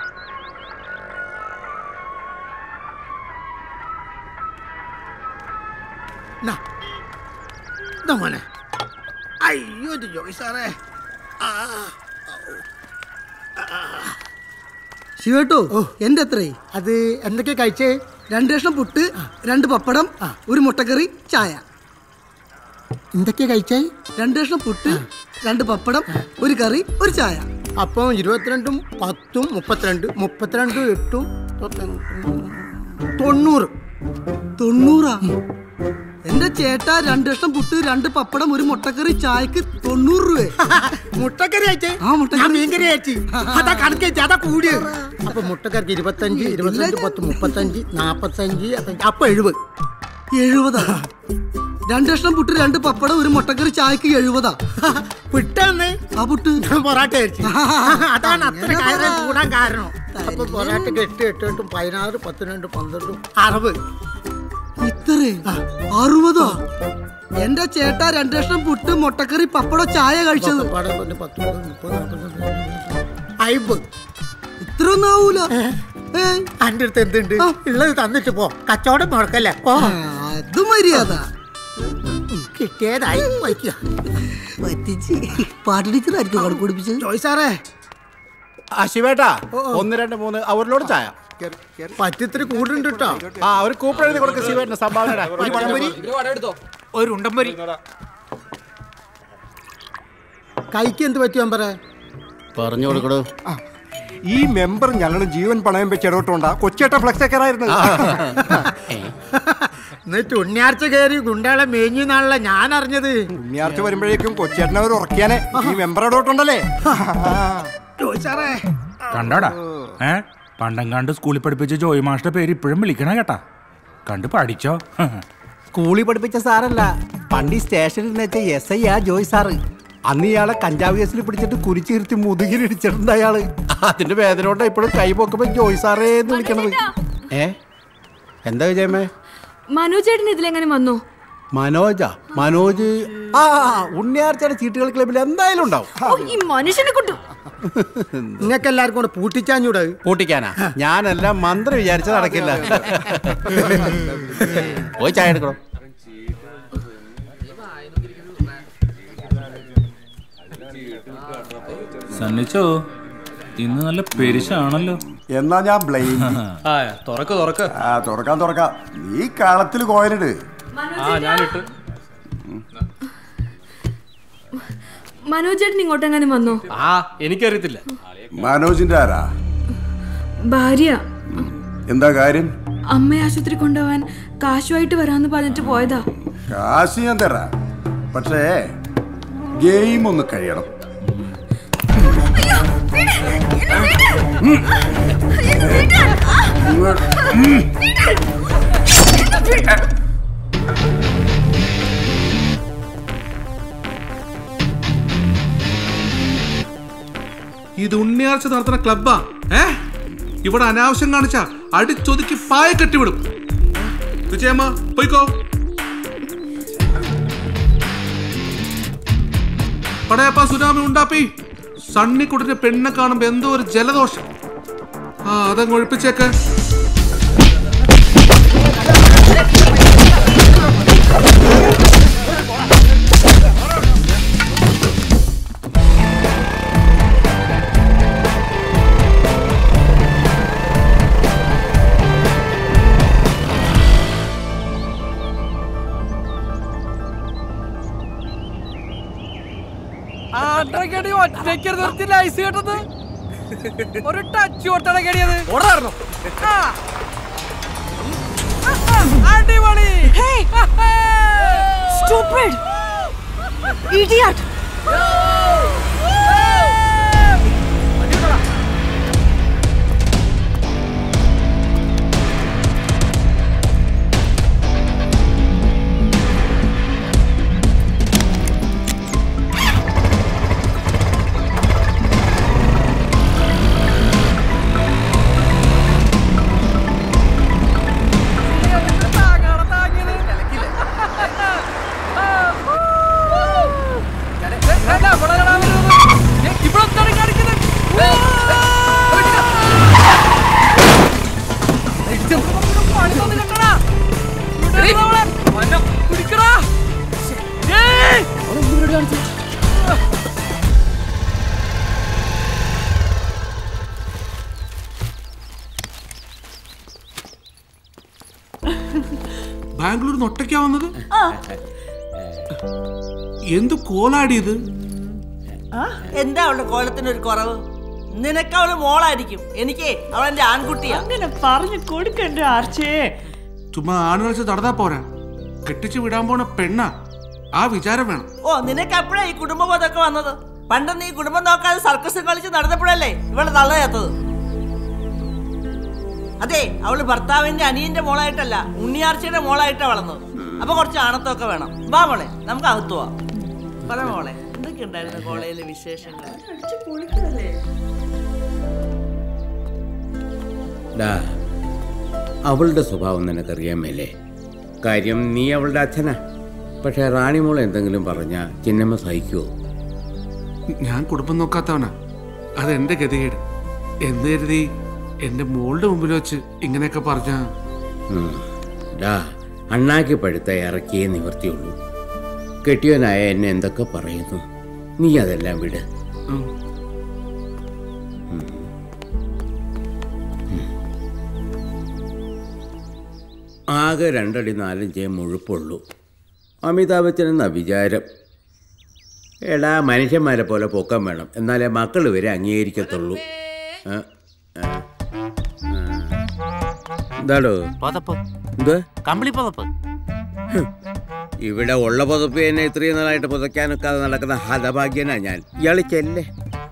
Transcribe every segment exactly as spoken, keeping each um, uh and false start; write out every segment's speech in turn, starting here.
മോനെ അയ്യോ ജോയ് സാറേ. ശിവേട്ടോ എന്റെ എത്രേ? അത് എന്തൊക്കെയാ കഴിച്ചേ? രണ്ട് കഷ്ണം പുട്ട്, രണ്ട് പപ്പടം, ഒരു മുട്ടക്കറി, ചായ. എന്തൊക്കെയാ കഴിച്ചേ? രണ്ട് കഷ്ണം പുട്ട്, രണ്ട് പപ്പടം, ഒരു കറി, ഒരു ചായ. അപ്പം ഇരുപത്തിരണ്ടും പത്തും മുപ്പത്തിരണ്ട് മുപ്പത്തിരണ്ടും എട്ടും തൊണ്ണൂറ്. തൊണ്ണൂറാ? എന്റെ ചേട്ടാ രണ്ട് കഷ്ണം പുട്ട്, രണ്ട് പപ്പടം, ഒരു മുട്ടക്കറി, ചായക്ക് തൊണ്ണൂറ് രൂപ. മുട്ടക്കറി അയച്ചേ? ആ മുട്ടക്കറി മീൻകറി അയച്ചു. അതാ കണക്കയച്ച അതാ കൂടിയത്. അപ്പൊ മുട്ടക്കറിക്ക് ഇരുപത്തഞ്ച് ഇരുപത്തഞ്ച് പത്ത് മുപ്പത്തഞ്ച് നാപ്പത്തഞ്ച് അപ്പൊ എഴുപത്. എഴുപതാ? രണ്ട് കഷ്ണം പുട്ട്, രണ്ട് പപ്പടം, ഒരു മുട്ടക്കറി, ചായക്ക് എഴുപതാ. പുട്ടാന്ന്? ആ പുട്ട് പൊറാട്ട അയച്ചു. അതാണ് അത്ര കാര്യം കൂടാൻ കാരണം. അപ്പൊ പൊറാട്ടക്ക് എട്ട് എട്ട് എട്ടും പതിനാറ് പത്തിരണ്ട് പന്ത്രണ്ടും അറുപത്. ഇത്രേ? അറുപതോ? എന്റെ ചേട്ടാ രണ്ട് കഷ്ണം പുട്ട്, മുട്ടക്കറി, പപ്പടം, ചായ കഴിച്ചത് അയ്പത്. ഇത്ര ഒന്നും ആവൂല. അന്റെ അടുത്ത് എന്തുണ്ട്? ഉള്ളത് തന്നിട്ട് പോ, കച്ചവടം മുടക്കല്ലേ. അത് മര്യാദ. കിട്ടിയതായി പറ്റിച്ച് പാട്ട് ടീച്ചറായിരിക്കും കണക്ക് കുടിപ്പിച്ചത്. ജോയ് സാറേ. ശിവേട്ടാ ഒന്ന് രണ്ട് മൂന്ന് അവരിലോട് ചായ. പറ്റിത്തിരി കൂടുണ്ട് കേട്ടോ. ആ ഒരു കൂപ്പൺ എഴുതി കൊടുക്ക ശിവേട്ടന് സംഭാവന. ഒരു ഉണ്ടംപൊരി. കൈക്ക് എന്ത് പറ്റും പറ പറഞ്ഞു കൊടുക്കടോ. ഈ മെമ്പർ ഞങ്ങളുടെ ജീവൻ പണയം വെച്ച് ഇടപെട്ടോണ്ടാ കൊച്ചേട്ട ഫ്ലക്സ് ഒക്കെ എന്നിട്ട് ഉണ്ണിയാർച്ച കയറി ഗുണ്ടകളെ മേഞ്ഞു നാളെ ഞാൻ അറിഞ്ഞത്. ഉണ്ണിയാർച്ച വരുമ്പോഴേക്കും കൊച്ചേട്ടനെ അവർ ഉറക്കിയാനെ ഈ മെമ്പർ ഇടപെട്ടുണ്ടല്ലേ. കണ്ടാടാ ഏ പണ്ടങ്ങാണ്ട് സ്കൂളിൽ പഠിപ്പിച്ച ജോയ് മാഷിന്റെ പേര് ഇപ്പോഴും വിളിക്കണ കേട്ടാ. കണ്ട് പഠിച്ചോ. സ്കൂളിൽ പഠിപ്പിച്ച സാറല്ല, പണ്ട് സ്റ്റേഷനിൽ വെച്ച എസ് ഐ ആ ജോയ് സാറ്. അന്ന് ഇയാളെ കഞ്ചാവ് കേസിൽ പിടിച്ചിട്ട് കുരിച്ചിരുത്തി മുതുകിലിടിച്ചിട്ടുണ്ട് അയാള്. അതിന്റെ വേദന കൊണ്ട് ഇപ്പോഴും കൈ പോക്കുമ്പോ ജോയ് സാറേ എന്ന് വിളിക്കണത്. ഏ എന്താ വിജയമേ? മനോജ് ചേട്ടൻ ഇതിലെങ്ങനെ വന്നു? മനോജാ? മനോജ് ആ ഉണ്ണിയാർച്ചയുടെ ചീട്ടുകൾ ക്ലബിൽ എന്തായാലും ഉണ്ടാവും. ഈ മനുഷ്യനെ കൊണ്ടു നിങ്ങൾക്ക് എല്ലാവർക്കും കൂടെ പൂട്ടിച്ചാഞ്ഞൂടെ? പൂട്ടിക്കാനാ? ഞാനെല്ലാം മന്ത്രി വിചാരിച്ച നടക്കില്ല. പോയി ചായ എടുക്കണോ? സണ്ണിച്ചോ ഇന്ന് നല്ല പെരിശാണല്ലോ. എന്നാ ഞാൻ ബ്ലെയിം. തുറക്ക് തുറക്ക്. ആ തുറക്കാം തുറക്കാം. നീ കളത്തിൽ കോയനിട്. മനോജ് ചേട്ടൻ ഇങ്ങോട്ടെങ്ങാനും വന്നോ? ആ എനിക്കറിയത്തില്ല. മനോജിന്റെ ആരാ? ഭാര്യ. എന്താ കാര്യം? അമ്മയെ ആശുപത്രി കൊണ്ടുപോവാൻ കാശുമായിട്ട് വരാന്ന് പറഞ്ഞിട്ട് പോയതാ. കാശ് ഞാൻ തരാം, പക്ഷേ ഗെയിം ഒന്ന് കഴിയണം. ഇത് ഉണ്ണിയാർച്ച നടത്തുന്ന ക്ലബ്ബാ. ഏ ഇവിടെ അനാവശ്യം കാണിച്ച അടിച്ചൊതുക്കി പായ കെട്ടിവിടും. വിജയമ്മ പോയിക്കോ. പടയപ്പ സുനാമി ഉണ്ടാപ്പി. സണ്ണിക്കുട്ടിന്റെ പെണ്ണെ കാണുമ്പോ എന്തോ ഒരു ജലദോഷം. ആ അതങ്ങ് ഒഴിപ്പിച്ചേക്ക്. ഒറ്റയ്ക്ക് നിർത്തില്ല ഐസ് കേട്ടത്. ഒരു ടച്ച് കൊടുത്താണ് കേടിയത്. അടിപൊളി. Stupid! Idiot! What ബാംഗ്ലൂർ ഒറ്റയ്ക്കാ വന്നത്? എന്ത് കോലാടിയത്? എന്താ അവളുടെ കോലത്തിനൊരു കുറവ്? നിനക്ക് അവള് മോളായിരിക്കും, എനിക്ക് അവളെന്റെ ആൺകുട്ടിയാ. അങ്ങനെ പറഞ്ഞു കൊടുക്കണ്ടേ ആർച്ചേ? ചുമ്മാ ആണ് കളിച്ച് നടന്നാ പോരാ, കെട്ടിച്ചു വിടാൻ പോണ പെണ്ണ, ആ വിചാരം വേണം. ഓ, നിനക്ക് അപ്പഴേ ഈ കുടുംബബോധമൊക്കെ വന്നത്? പണ്ട് നീ കുടുംബം നോക്കാതെ സർക്കസ് കളിച്ച് നടന്നപ്പോഴല്ലേ ഇവളെ തള്ളയാത്തത്? അതെ, അവള് ഭർത്താവിന്റെ അനിയന്റെ മോളായിട്ടല്ല, ഉണ്ണിയാർച്ചയുടെ മോളായിട്ടാ വളർന്നത്. അപ്പൊ കുറച്ച് ആണത്തൊക്കെ വേണം. വാ മോളെ, നമുക്ക് അകത്തു പോവാം. പറ മോളെ, എന്തൊക്കെ ഉണ്ടായിരുന്നു കോളേജിലെ വിശേഷങ്ങൾ? അവളുടെ സ്വഭാവം നിനക്കറിയാൻ മേലേ. കാര്യം നീ അവളുടെ അച്ഛനാ. പക്ഷെ റാണിമോൾ എന്തെങ്കിലും പറഞ്ഞാ ചിന്നമ്മ സഹിക്കുവോ? ഞാൻ കുടുംബം നോക്കാത്തവനാ, അതെന്റെ ഗതികേട് എന്ന് കരുതി എന്റെ മോളുടെ മുമ്പിൽ വെച്ച് ഇങ്ങനെയൊക്കെ പറഞ്ഞ അണ്ണാക്കി പഴുത്ത ഇറക്കിയേ നിവർത്തിയുള്ളൂ. കെട്ടിയവനായ എന്നെ എന്തൊക്കെ പറയുന്നു, നീ അതെല്ലാം വിട്. ആകെ രണ്ടടി നാലഞ്ചേ മുഴുപ്പുള്ളൂ. അമിതാഭ് ബച്ചനെന്ന വിചാരം. എടാ, മനുഷ്യന്മാരെ പോലെ പൊക്കം വേണം, എന്നാലേ മക്കൾ വരെ അംഗീകരിക്കത്തുള്ളൂ. എന്താടോ എന്ത് കമ്പിളി പുതപ്പ്? ഇവിടെ ഉള്ള പുതപ്പ് തന്നെ ഇത്രയും നാളായിട്ട് പുതയ്ക്കാനൊക്കാതെ നടക്കുന്ന ഹതഭാഗ്യനാ ഞാൻ. ഇയാള് ചെല്ലേ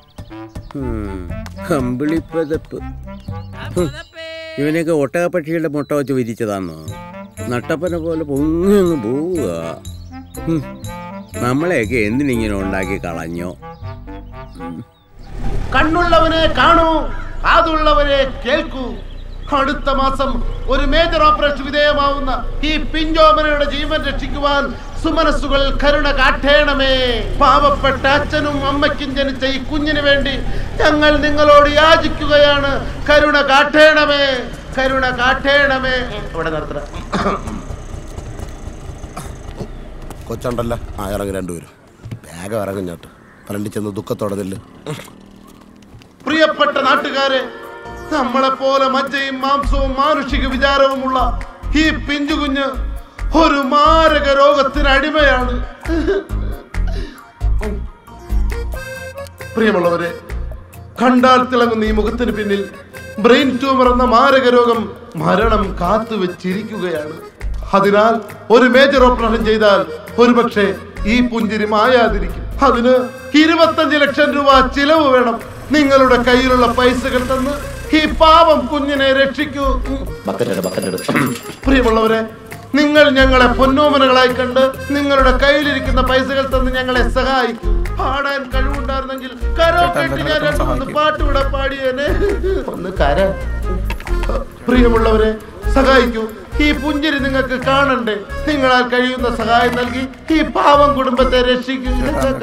കമ്പിളി പുതപ്പ്. ഇവനൊക്കെ ഒട്ടകപ്പക്ഷിയുടെ മുട്ട വെച്ച് വിരിച്ചതാന്നോ? നട്ടപ്പനെ പോലെ പൊങ്ങി അങ്ങ് പോവുക. നമ്മളെയൊക്കെ എന്തിനിങ്ങനെ ഉണ്ടാക്കി കളഞ്ഞോ? കണ്ണുള്ളവനെ കാണൂ, കാതുള്ളവരെ കേൾക്കൂ. അടുത്ത മാസം ഒരു മേജർ ഓപ്പറേഷൻ വിധേയമാവുന്ന ഈ പിഞ്ചോമനയുടെ ജീവൻ രക്ഷിക്കുവാൻ സുമനസ്സുകൾ കരുണ കാട്ടേണമേ. പാവപ്പെട്ട അച്ഛനും അമ്മയ്ക്കും ജനിച്ച ഈ കുഞ്ഞിന് വേണ്ടി ഞങ്ങൾ നിങ്ങളോട് യാചിക്കുകയാണ്. കരുണ കാട്ടേണമേ, കരുണ കാട്ടേണമേ. ഇവിടെ നിർത്തണം. കൊച്ചുണ്ടല്ലോ, ആ ഇറങ്ങി രണ്ടുപേരും വേഗം ഇറങ്ങിഞ്ഞോട്ട്. ഫ്രണ്ടിൽ ചെന്ന് ദുഃഖത്തോടെ നില്ല്. പ്രിയപ്പെട്ട നാട്ടുകാരെ, നമ്മളെപ്പോലെ മജ്ജയും മാംസവും മാനുഷിക വിചാരവുമുള്ള ഈ പിഞ്ചുകുഞ്ഞ് ഒരു മാരക രോഗത്തിന് അടിമയാണ്. പ്രിയമുള്ളവരെ, കണ്ടാൽ തിളങ്ങുന്ന ഈ മുഖത്തിന് പിന്നിൽ ബ്രെയിൻ ട്യൂമർ എന്ന മാരക രോഗം മരണം കാത്തുവെച്ചിരിക്കുകയാണ്. അതിനാൽ ഒരു മേജർ ഓപ്പറേഷൻ ചെയ്താൽ ഒരുപക്ഷെ ഈ പുഞ്ചിരി മായാതിരിക്കും. അതിന് ഇരുപത്തഞ്ച് ലക്ഷം രൂപ ചിലവ് വേണം. നിങ്ങളുടെ കയ്യിലുള്ള പൈസകൾ തന്ന് ഈ പാവം കുഞ്ഞിനെ രക്ഷിക്കൂ. പ്രിയമുള്ളവരെ, നിങ്ങൾ ഞങ്ങളെ പൊന്നോമനകളായി കണ്ട് നിങ്ങളുടെ കയ്യിലിരിക്കുന്ന പൈസകൾ തന്ന് ഞങ്ങളെ സഹായിക്കും. പാടാൻ കഴിവുണ്ടായിരുന്നെങ്കിൽ കരോക്കെട്ടി ഞാൻ രണ്ടു മൂന്ന് പാട്ടുകൂടെ പാടിയേനെ. ഒന്ന് കര. പ്രിയമുള്ളവരെ, സഹായിക്കൂ. ഈ പുഞ്ചിരി നിങ്ങൾക്ക് കാണണ്ടേ? നിങ്ങളാൽ കഴിയുന്ന സഹായം നൽകി ഈ പാവം കുടുംബത്തെ രക്ഷിക്കൂ.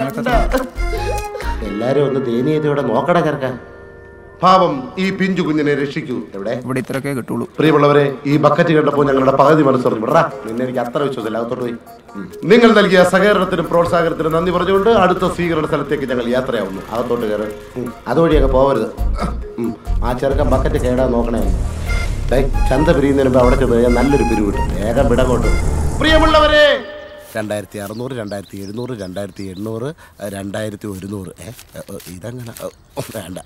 എല്ലാരും ഒന്ന് ദയനീയതയോടെ നോക്കട കറക്കാൻ. പാവം ഈ പിഞ്ചു കുഞ്ഞിനെ രക്ഷിക്കൂ. എവിടെ ഇവിടെ ഇത്രയൊക്കെ കിട്ടുള്ളൂ. പ്രിയമുള്ളവരെ, ഈ ബക്കറ്റ് കണ്ടപ്പോൾ ഞങ്ങളുടെ പകുതി മനസ്സറിഞ്ഞു വിടാ. നിന്നെ എനിക്ക് അത്ര വിശ്വാസമില്ല. അകത്തോട്ട് പോയി. നിങ്ങൾ നൽകിയ സഹകരണത്തിനും പ്രോത്സാഹനത്തിനും നന്ദി പറഞ്ഞുകൊണ്ട് അടുത്ത സ്വീകരണ സ്ഥലത്തേക്ക് ഞങ്ങൾ യാത്രയാവുന്നു. അകത്തോട്ട് കയറി അതുവഴി അങ്ങ് പോവരുത്. ആ ചെറുക്കൻ ബക്കറ്റ് കേടാൻ നോക്കണേ. ചന്ത പിരിയുന്നതിന് മുമ്പ് അവിടെ ചെന്ന് നല്ലൊരു പിരിവ് കിട്ടും. വേഗം വിടങ്ങോട്ട്. പ്രിയമുള്ളവരെ, രണ്ടായിരത്തി അറുന്നൂറ് രണ്ടായിരത്തി എഴുന്നൂറ് രണ്ടായിരത്തി എണ്ണൂറ് രണ്ടായിരത്തി ഒരുന്നൂറ് ഏ ഇതങ്ങനെ വേണ്ട.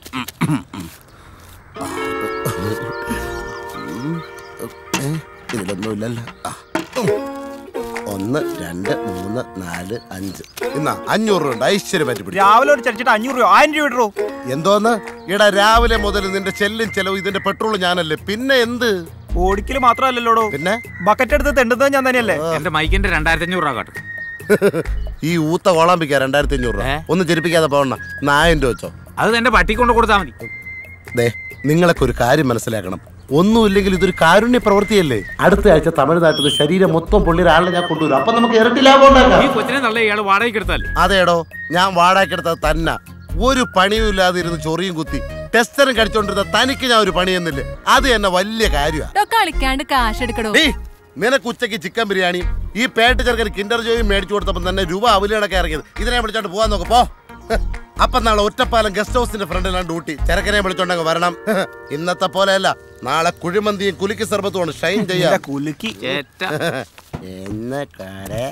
ഇതിലൊന്നുമില്ലല്ലോ. ഒന്ന് രണ്ട് മൂന്ന് നാല് അഞ്ച് ഇന്നാ അഞ്ഞൂറ് രൂപ ഉണ്ട്. ഐശ്വര്യം പറ്റി രാവിലെ ഒരു ചടിച്ചിട്ട് അഞ്ഞൂറ് രൂപ ആയിരം രൂപ ഇടൂ. എന്തോന്ന് ഇടാ? രാവിലെ മുതൽ നിന്റെ ചെല്ലും ചെലവ് ഇതിന്റെ പെട്രോൾ ഞാനല്ലേ, പിന്നെ എന്ത്? ഓടിക്കല് മാത്രമല്ലല്ലോ, പിന്നെ ബക്കറ്റ് എടുത്ത് തെണ്ടുന്നത് ഞാൻ തന്നെയല്ലേ. എന്റെ മൈക്കിന്റെ രണ്ടായിരത്തി അഞ്ഞൂറ് രൂപ കാട്ടും. ഈ ഊത്ത കോളാമ്പിക്കാ രണ്ടായിരത്തി അഞ്ഞൂറ് രൂപ. ഒന്നും ചെരിപ്പിക്കാതെ പോകണ. നായിരം രൂപ വെച്ചോ. അത് എന്റെ പട്ടി കൊണ്ട് കൊടുത്താൽ മതി. ദേ, നിങ്ങളൊക്കെ ഒരു കാര്യം മനസ്സിലാക്കണം. ഒന്നുമില്ലെങ്കിൽ ഇതൊരു കാരുണ്യ പ്രവൃത്തിയല്ലേ. അടുത്ത ആഴ്ച തമിഴ്നാട്ടിൽ ശരീരം മൊത്തം പൊള്ളിയ ആളെ ഞാൻ കൊണ്ടുവരും. അപ്പൊ നമുക്ക് ഇരട്ടി ലാഭം ഉണ്ടാക്കാം. അതേടോ, ഞാൻ വാടകയ്ക്കെടുത്തത് തന്നെ. ഒരു പണിയും ഇല്ലാതെ ഇരുന്ന് ചൊറിയും കുത്തി ടെസ്റ്ററും കടിച്ചോണ്ടിരുന്ന തനിക്ക് ഞാൻ ഒരു പണി എന്നില്ലേ? അത് തന്നെ വലിയ കാര്യമാണ്. നിനക്ക് ഉച്ചയ്ക്ക് ചിക്കൻ ബിരിയാണി ഈ പേട്ട് ചെറുക്കന് കിൻഡർ ജോയും മേടിച്ചു കൊടുത്തപ്പോൾ തന്നെ രൂപ അവലിടക്കെ ഇറങ്ങിയത്. ഇതിനെ വിളിച്ചോണ്ട് പോവാൻ നോക്കപ്പോ. അപ്പൊ നാളെ ഒറ്റപ്പാലം ഗസ്റ്റ് ഹൗസിന്റെ ഫ്രണ്ടിലാണ് ഡ്യൂട്ടി. ചെറുക്കനെ വിളിച്ചോണ്ടങ്ങ് വരണം. ഇന്നത്തെ പോലെയല്ല, നാളെ കുഴിമന്തിയും കുലുക്കി സർബത്തുമാണ് ഷൈൻ ചെയ്യാ. കുലുക്കി എന്ന കാരെ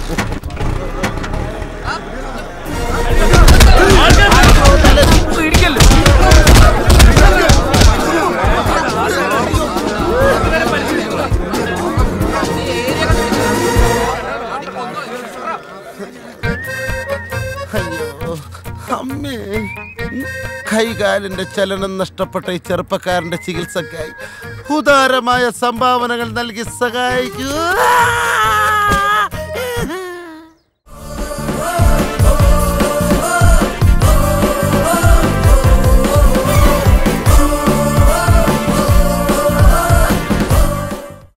അമ്മേ, കൈകാലിന്റെ ചലനം നഷ്ടപ്പെട്ട ഈ ചെറുപ്പക്കാരന്റെ ചികിത്സക്കായി ഉദാരമായ സംഭാവനകൾ നൽകി സഹായിക്കൂ.